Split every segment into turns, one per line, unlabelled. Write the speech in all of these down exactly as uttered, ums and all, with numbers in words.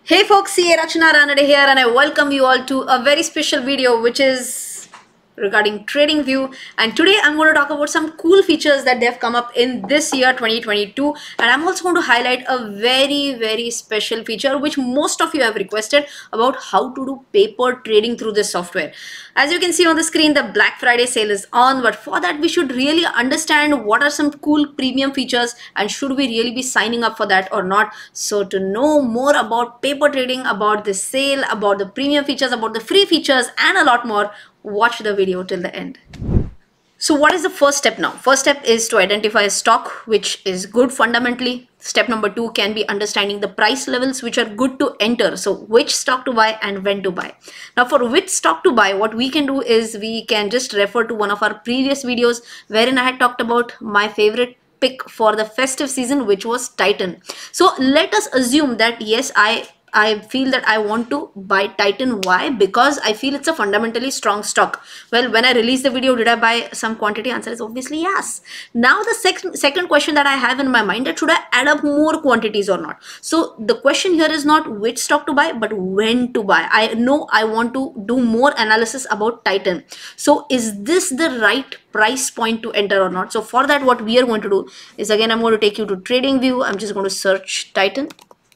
Hey folks, see Rachana Ranade here and I welcome you all to a very special video which is regarding TradingView, and today I'm going to talk about some cool features that they have come up in this year twenty twenty-two, and I'm also going to highlight a very very special feature which most of you have requested about how to do paper trading through this software. As you can see on the screen, the Black Friday sale is on, but for that we should really understand what are some cool premium features and should we really be signing up for that or not. So to know more about paper trading, about the sale, about the premium features, about the free features and a lot more, watch the video till the end. So what is the first step now? First step is to identify a stock which is good fundamentally. Step number two can be understanding the price levels which are good to enter. So which stock to buy and when to buy. Now for which stock to buy, what we can do is we can just refer to one of our previous videos wherein I had talked about my favorite pick for the festive season, which was Titan. So let us assume that yes, I I feel that I want to buy Titan. Why? Because I feel it's a fundamentally strong stock. Well, when I released the video, did I buy some quantity? Answer is obviously yes. Now the sec second question that I have in my mind, that should I add up more quantities or not? So the question here is not which stock to buy, but when to buy. I know I want to do more analysis about Titan. So is this the right price point to enter or not? So for that, what we are going to do is, again, I'm going to take you to TradingView. I'm just going to search Titan.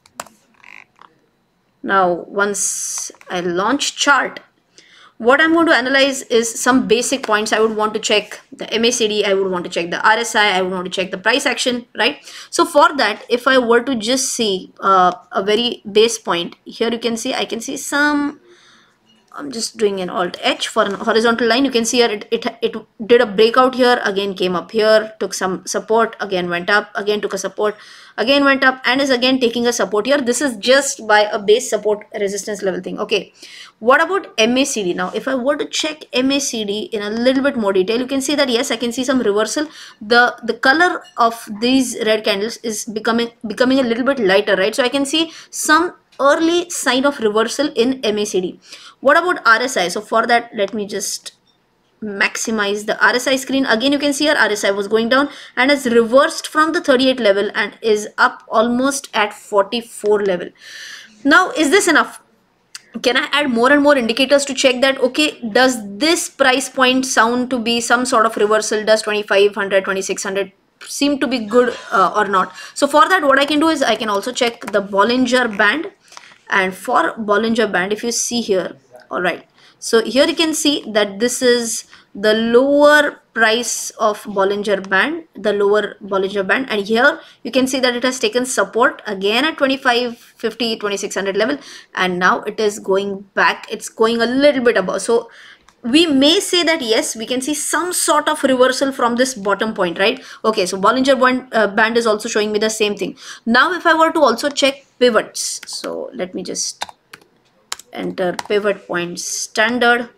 Now, once I launch chart, what I'm going to analyze is some basic points. I would want to check the M A C D, I would want to check the R S I, I would want to check the price action, right? So for that, if I were to just see uh, a very base point, here you can see, I can see some, I'm just doing an alt H for an horizontal line. You can see here it, it, it did a breakout here, again came up here, took some support, again went up, again took a support, again went up, and is again taking a support here. This is just by a base support resistance level thing. Okay, what about M A C D? Now if I were to check M A C D in a little bit more detail, you can see that yes, I can see some reversal. The the color of these red candles is becoming becoming a little bit lighter, right? So I can see some early sign of reversal in M A C D. What about R S I? So for that, let me just maximize the R S I screen. Again, you can see here R S I was going down and has reversed from the thirty-eight level and is up almost at forty-four level. Now, is this enough? Can I add more and more indicators to check that, okay, does this price point sound to be some sort of reversal? Does twenty-five hundred, twenty-six hundred seem to be good uh, or not? So for that, what I can do is I can also check the Bollinger Band. And for Bollinger Band, if you see here, all right, so here you can see that this is the lower price of Bollinger Band, the lower Bollinger Band, and here you can see that it has taken support again at twenty-five fifty, twenty-six hundred level, and now it is going back, it's going a little bit above. So we may say that yes, we can see some sort of reversal from this bottom point, right? Okay, so Bollinger Band, uh, band is also showing me the same thing. Now if I were to also check pivots, so let me just enter pivot point standard.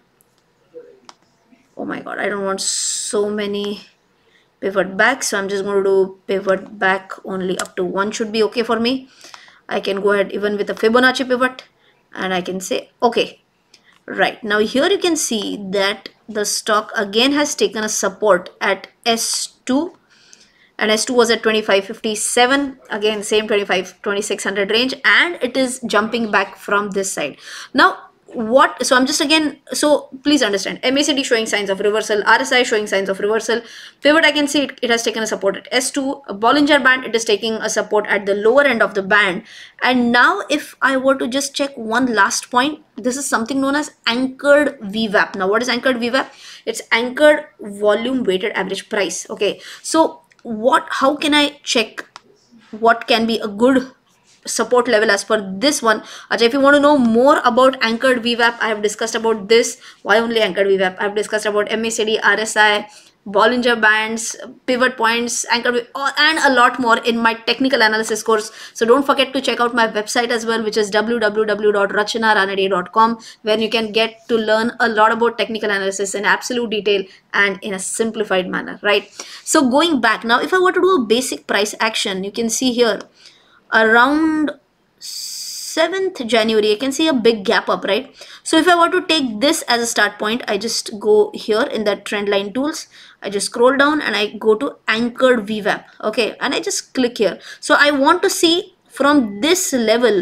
Oh my god, I don't want so many pivot back, so I'm just going to do pivot back only up to one should be okay for me. I can go ahead even with a Fibonacci pivot and I can say okay. Right, now here you can see that the stock again has taken a support at S two, and S two was at twenty-five fifty-seven, again same twenty-five twenty-six hundred range, and it is jumping back from this side. Now what, so I'm just again, so please understand, M A C D showing signs of reversal, R S I showing signs of reversal, pivot I can see it, it has taken a support at S two, a Bollinger Band, it is taking a support at the lower end of the band. And now if I were to just check one last point, this is something known as anchored V WAP. Now what is anchored V WAP? It's anchored volume weighted average price. Okay, so what, how can I check what can be a good support level as per this one? Ajay, if you want to know more about anchored V WAP, I have discussed about this. Why only anchored V WAP? I have discussed about M A C D, R S I, Bollinger Bands, pivot points, anchored, and a lot more in my technical analysis course. So don't forget to check out my website as well, which is w w w dot rachana ranade dot com, where you can get to learn a lot about technical analysis in absolute detail and in a simplified manner, right? So going back now, if I were to do a basic price action, you can see here around seventh January, I can see a big gap up, right? So if I were to take this as a start point, I just go here in that trend line tools, I just scroll down and I go to anchored V WAP, okay, and I just click here. So I want to see from this level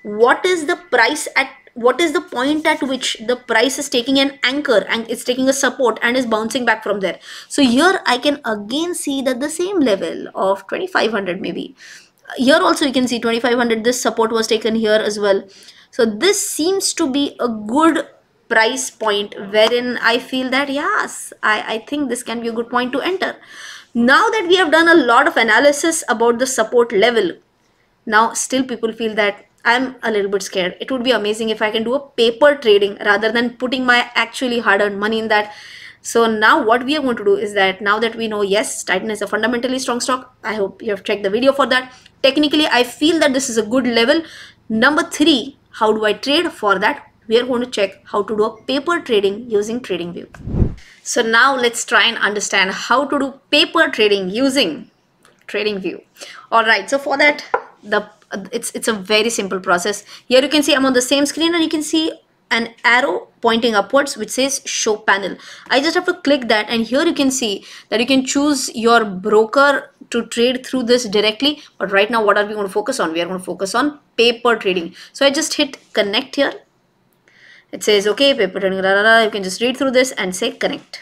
what is the price at what is the point at which the price is taking an anchor and it's taking a support and is bouncing back from there. So here I can again see that the same level of twenty-five hundred, maybe here also you can see twenty-five hundred, this support was taken here as well. So this seems to be a good price point wherein I feel that yes, I, I think this can be a good point to enter. Now that we have done a lot of analysis about the support level, now still people feel that I'm a little bit scared. It would be amazing if I can do a paper trading rather than putting my actually hard-earned money in that. So now what we are going to do is that now that we know, yes, Titan is a fundamentally strong stock. I hope you have checked the video for that. Technically, I feel that this is a good level. Number three, how do I trade? For that, we are going to check how to do a paper trading using TradingView. So now let's try and understand how to do paper trading using TradingView. All right, so for that, the it's it's a very simple process. Here you can see I'm on the same screen and you can see an arrow pointing upwards which says show panel. I just have to click that, and here you can see that you can choose your broker to trade through this directly. But right now, what are we going to focus on? We are going to focus on paper trading. So I just hit connect here. It says okay, paper trading, rah, rah, rah. You can just read through this and say connect.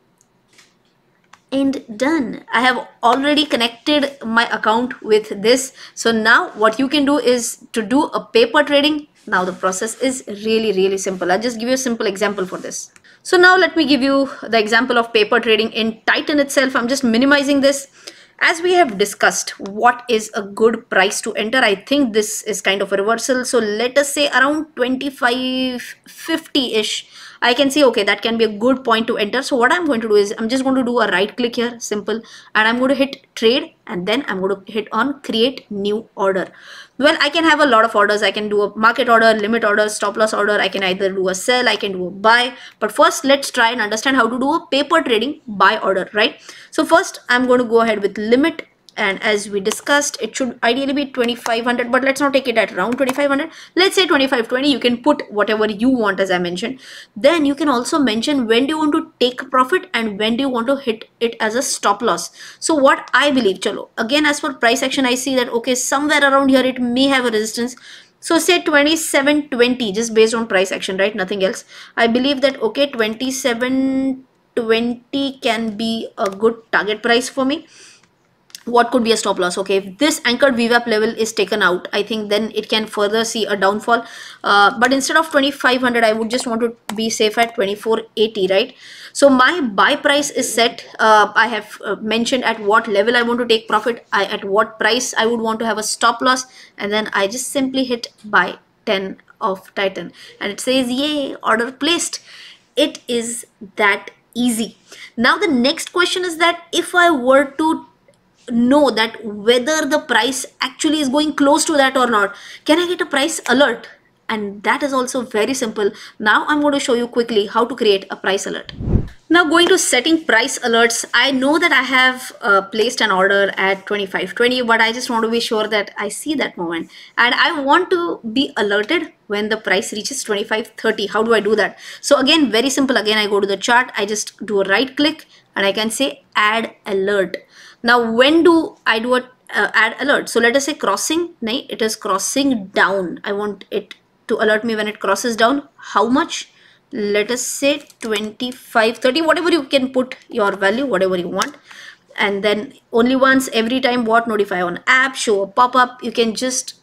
And done. I have already connected my account with this. So now what you can do is to do a paper trading. Now the process is really, really simple. I'll just give you a simple example for this. So now let me give you the example of paper trading in Titan itself. I'm just minimizing this. As we have discussed, what is a good price to enter? I think this is kind of a reversal. So let us say around twenty-five fifty-ish. I can say, okay, that can be a good point to enter. So what I'm going to do is I'm just going to do a right click here, simple, and I'm going to hit trade, and then I'm going to hit on create new order. Well, I can have a lot of orders. I can do a market order, limit order, stop loss order. I can either do a sell, I can do a buy. But first, let's try and understand how to do a paper trading buy order, right? So first, I'm going to go ahead with limit. And as we discussed, it should ideally be twenty-five hundred, but let's not take it at around twenty-five hundred. Let's say twenty-five twenty. You can put whatever you want, as I mentioned. Then you can also mention when do you want to take profit and when do you want to hit it as a stop loss. So what I believe, chalo, again, as for price action, I see that, okay, somewhere around here, it may have a resistance. So say twenty-seven twenty, just based on price action, right? Nothing else. I believe that, okay, twenty-seven twenty can be a good target price for me. What could be a stop loss? Okay, if this anchored V WAP level is taken out, I think then it can further see a downfall. Uh, but instead of twenty-five hundred, I would just want to be safe at twenty-four eighty, right? So my buy price is set. Uh, I have uh, mentioned at what level I want to take profit, I, at what price I would want to have a stop loss, and then I just simply hit buy ten of Titan, and it says, yay, order placed. It is that easy. Now the next question is that if I were to know that whether the price actually is going close to that or not, can I get a price alert? And that is also very simple. Now I'm going to show you quickly how to create a price alert. Now going to setting price alerts, I know that I have uh, placed an order at twenty-five twenty, but I just want to be sure that I see that moment and I want to be alerted when the price reaches twenty-five thirty. How do I do that? So again, very simple. Again, I go to the chart, I just do a right click and I can say add alert. Now when do I do a uh, add alert? So let us say crossing, nahin, it is crossing down. I want it to alert me when it crosses down. How much? Let us say twenty-five thirty, whatever you can put your value, whatever you want. And then only once every time, what, notify on app, show a pop-up. You can just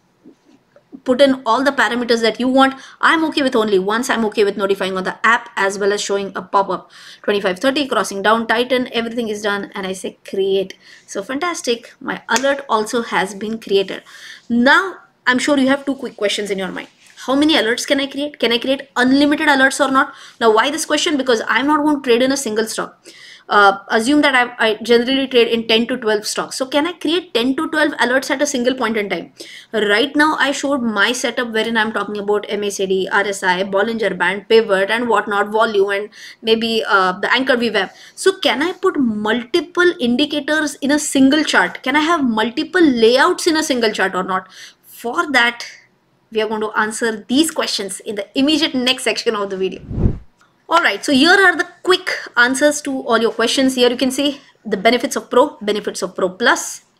put in all the parameters that you want. I'm okay with only once. I'm okay with notifying on the app as well as showing a pop-up. twenty-five thirty, crossing down, Titan, everything is done, and I say create. So fantastic, my alert also has been created. Now I'm sure you have two quick questions in your mind. How many alerts can I create? Can I create unlimited alerts or not? Now why this question? Because I'm not going to trade in a single stock. Uh, assume that I, I generally trade in ten to twelve stocks. So can I create ten to twelve alerts at a single point in time? Right now I showed my setup wherein I'm talking about M A C D, R S I, Bollinger Band, pivot and whatnot, volume and maybe uh, the anchor V WAP. So can I put multiple indicators in a single chart? Can I have multiple layouts in a single chart or not? For that, we are going to answer these questions in the immediate next section of the video. Alright, so here are the quick answers to all your questions. Here you can see the benefits of Pro, benefits of Pro Plus,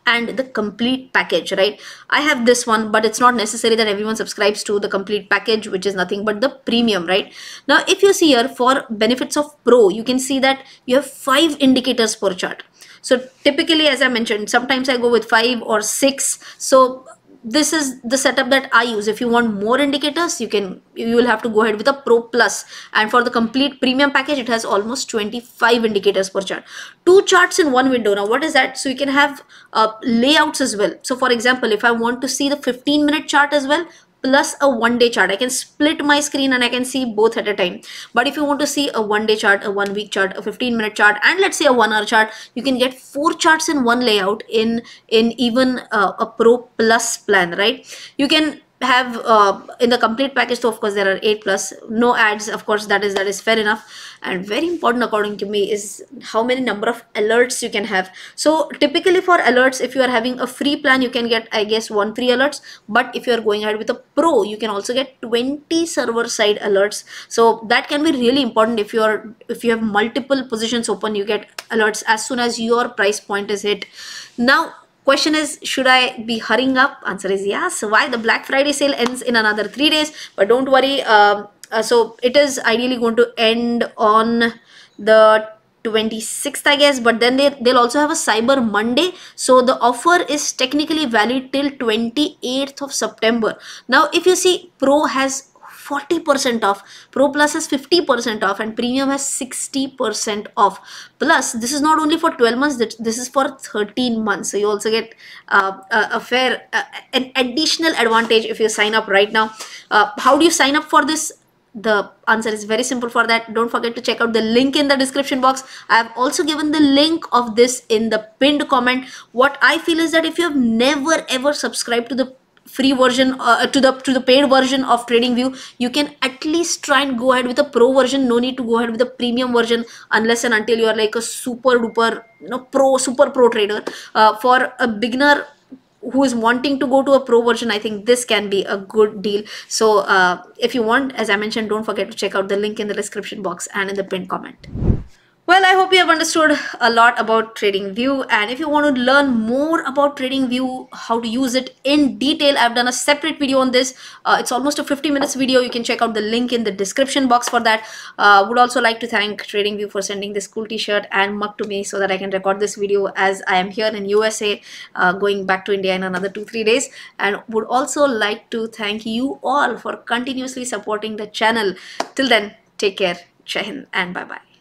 and the complete package, right? I have this one, but it's not necessary that everyone subscribes to the complete package, which is nothing but the premium, right? Now, if you see here for benefits of Pro, you can see that you have five indicators per chart. So typically, as I mentioned, sometimes I go with five or six. So this is the setup that I use. If you want more indicators, you can you will have to go ahead with a Pro Plus, and for the complete premium package, it has almost twenty-five indicators per chart, two charts in one window. Now what is that? So you can have uh, layouts as well. So for example, if I want to see the fifteen minute chart as well plus a one day chart, I can split my screen and I can see both at a time. But if you want to see a one day chart, a one week chart, a fifteen minute chart, and let's say a one hour chart, you can get four charts in one layout in in even uh, a Pro Plus plan, right? You can have uh, in the complete package, so of course there are eight plus, no ads, of course, that is that is fair enough. And very important according to me is how many number of alerts you can have. So typically for alerts, if you are having a free plan, you can get, I guess, one free alerts, but if you are going ahead with a Pro, you can also get twenty server side alerts. So that can be really important. If you are if you have multiple positions open, you get alerts as soon as your price point is hit. Now question is, should I be hurrying up? Answer is yes. Why? The Black Friday sale ends in another three days, but don't worry. Um, uh, so it is ideally going to end on the twenty-sixth, I guess, but then they, they'll also have a Cyber Monday. So the offer is technically valid till twenty-eighth of September. Now, if you see, Pro has forty percent off, Pro Plus has fifty percent off, and Premium has sixty percent off. Plus, this is not only for twelve months, this is for thirteen months. So you also get uh, a, a fair, uh, an additional advantage if you sign up right now. Uh, how do you sign up for this? The answer is very simple for that. Don't forget to check out the link in the description box. I have also given the link of this in the pinned comment. What I feel is that if you have never ever subscribed to the free version uh, to the to the paid version of TradingView, you can at least try and go ahead with a Pro version. No need to go ahead with the premium version unless and until you are like a super duper, you know, pro super pro trader. Uh, for a beginner who is wanting to go to a Pro version, I think this can be a good deal. So uh, if you want, as I mentioned, don't forget to check out the link in the description box and in the pinned comment. Well, I hope you have understood a lot about TradingView, and if you want to learn more about TradingView, how to use it in detail, I've done a separate video on this. Uh, it's almost a fifty minutes video. You can check out the link in the description box for that. Uh, would also like to thank TradingView for sending this cool t-shirt and mug to me so that I can record this video as I am here in U S A, uh, going back to India in another two, three days. And would also like to thank you all for continuously supporting the channel. Till then, take care, Jai Hind, and bye-bye.